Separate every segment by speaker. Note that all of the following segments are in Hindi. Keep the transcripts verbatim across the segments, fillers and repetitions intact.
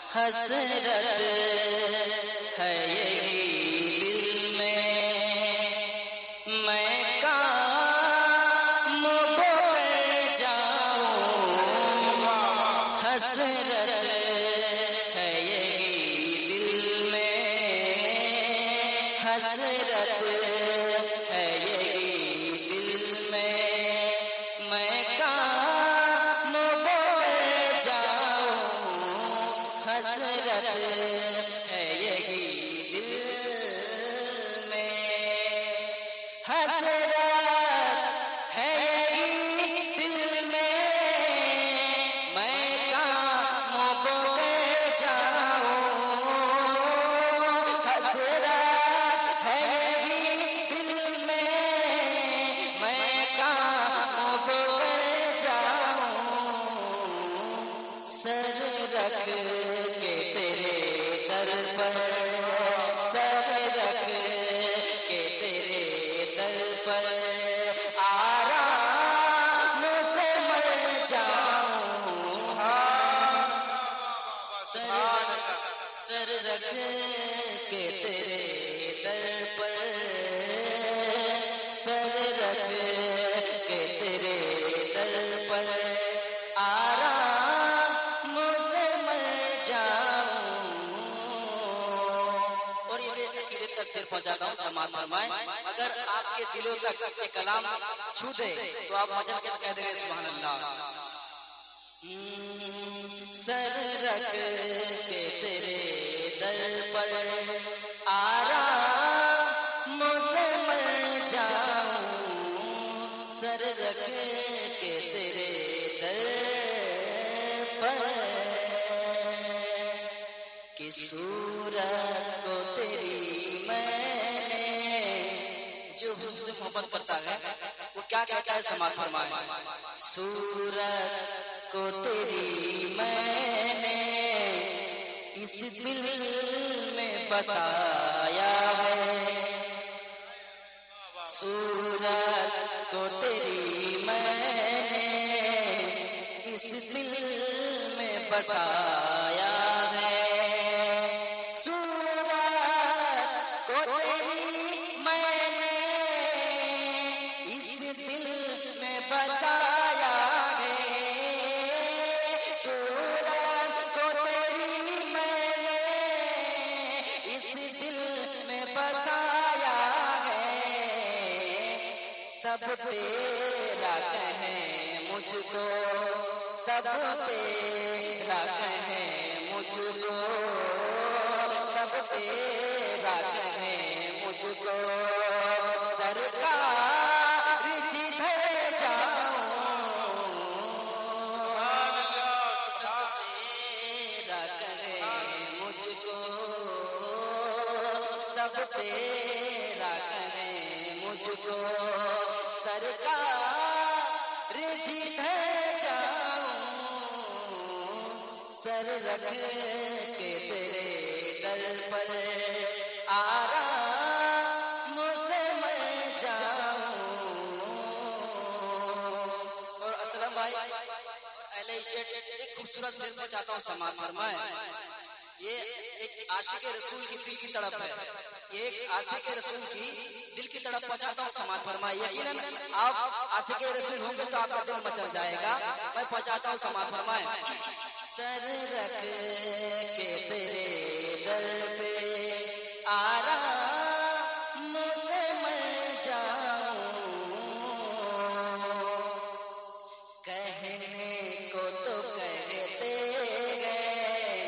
Speaker 1: हसरत है यही दिल में, मैं काम को कर जाऊं। हसरत है यही दिल में, हसरत है यही दिल में, मैं काम को कर जाऊं। हसरत है यही दिल में, हसरत है यही दिल में, मैं काम को कर जाऊं। हसरत है यही दिल में, मैं काम को कर जाऊं। सर रख के तेरे दर पर, सर रख के तेरे दर पर, आराम से मर जाऊं। सर सर रख के तेरे दर पर, सर रख के तेरे दर पर, आराम से मर जाऊं। और ये अकीदत का सिर पहुंचाता हूँ, समात फरमाएं। अगर आपके दिलों तक ये कलाम छू दे तो आप मजल कैसे कह देंगे सुभान अल्लाह। सर रख के तेरे दर पर, आराम से मर जाऊं। सर रख के तेरे दर पर, कि सूरत को तेरी मैंने, जो हुस्न से मोहब्बत करता है वो क्या कहता है समात फरमाए। सूरत को तेरी मैंने इस दिल में बसाया है, सूरत को तेरी मैंने इस दिल में बसाया है। सूरत को तेरी मैंने इस दिल में बसाया है, सूरत को तेरी मैंने इस दिल में बसाया है। सब तेरा कहें मुझको, सब तेरा कहें मुझको, सब तेरा कहें मुझको, सरकार जिधर जाऊं। सब तेरा कहें मुझको, सब तेरा कहें मुझको, सरकार जिधर जाऊं। सर रख के तेरे दर पर, आराम से मर जाऊं। और असलम भाई अहले स्टेट एक खूबसूरत शेर को चाहता हूँ समात फरमाए। ये एक आशिक रसूल की दिल की तड़प है, ये एक आशिक रसूल की दिल की तड़प पहुंचाता हूँ समात फरमाए। यकीनन आप आशिक रसूल होंगे तो आपका दिल मचल जाएगा। मैं पहुंचाता हूँ समात फरमाए। सर रख के तेरे दर पे, आराम से मर जाऊं। कहने को तो कहते गए,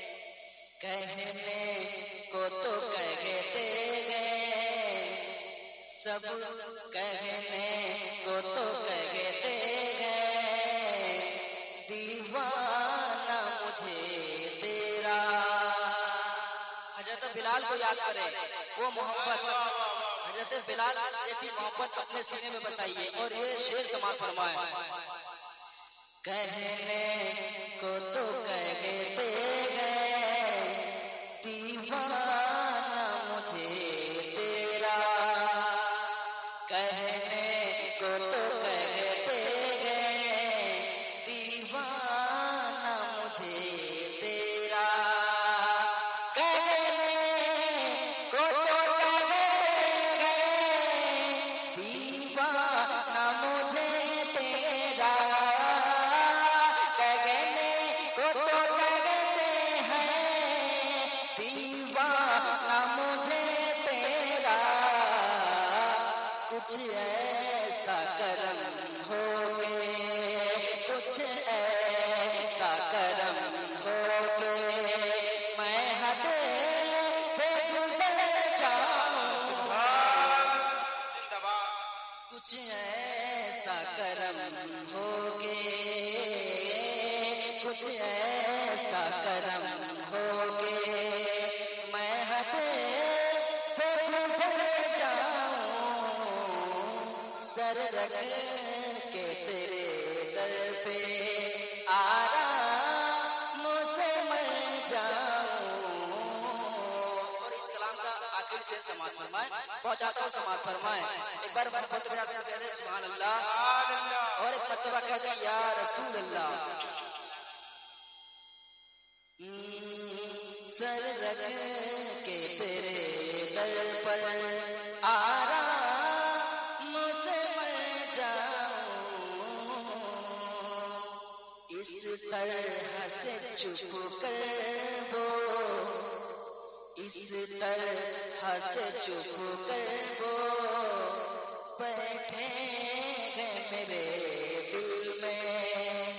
Speaker 1: कहने को तो कहते गए, सब कहने को तो कहते गए, दीवाना मुझे तेरा। हजरत बिलाल को याद करें, वो मोहब्बत हजरत बिलाल जैसी मोहब्बत अपने सीने में बसाइए। और ये शेर समात फरमाए। कहने को तो कहते गए, दीवाना मुझे तेरा, कहने को तो कहते गए, दीवाना मुझे तेरा। दीवाना मुझे तेरा, कुछ ऐसा करम हो के, कुछ ऐसा करम हो के मैं हद से गुजर जाऊं, कुछ ऐसा करम हो के, कुछ ऐसा करम हो के मैं हद से गुजर जाऊं, सर रख के तेरे दर पे आराम से मर जाऊं। और इस कलाम का आखिर से समाप्त फरमाए, पहुंचाता हूँ समाप्त फरमाए। एक बार बार बहुत बड़ा से कहते सुभान अल्लाह, और एक मर्तबा कहते या रसूल अल्लाह। सर रख के तेरे दर पर आराम से मर जाऊं, इस तरह से चुप कर वो, इस तरह से चुप कर वो बैठे हैं मेरे दिल में,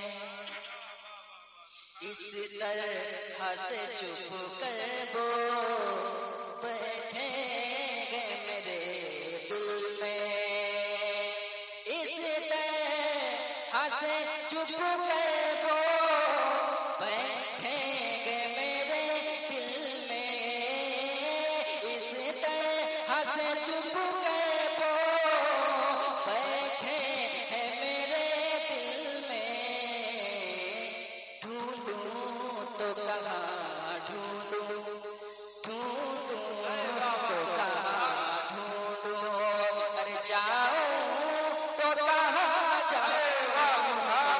Speaker 1: इस तरह से चुप कर वो बैठे हैं मेरे दिल में, इस तरह से चुप कर वो बैठे हैं मेरे दिल में, इस तरह से चुप कर वो बैठे हैं मेरे दिल में। ढूंढूं तो कहाँ ढूंढूं, ढूंढूं तो कहाँ ढूंढूं, अरे जाऊं तो कहाँ जाऊं,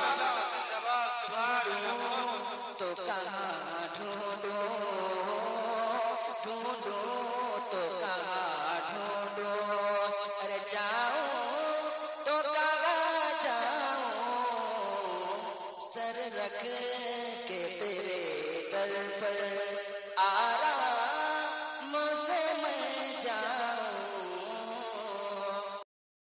Speaker 1: ढूंढूं तो कहाँ ढूंढूं, ढूंढूं तो कहाँ ढूंढूं, अरे जाऊं तो कहाँ जाऊं, सर रख के तेरे दर पर आरा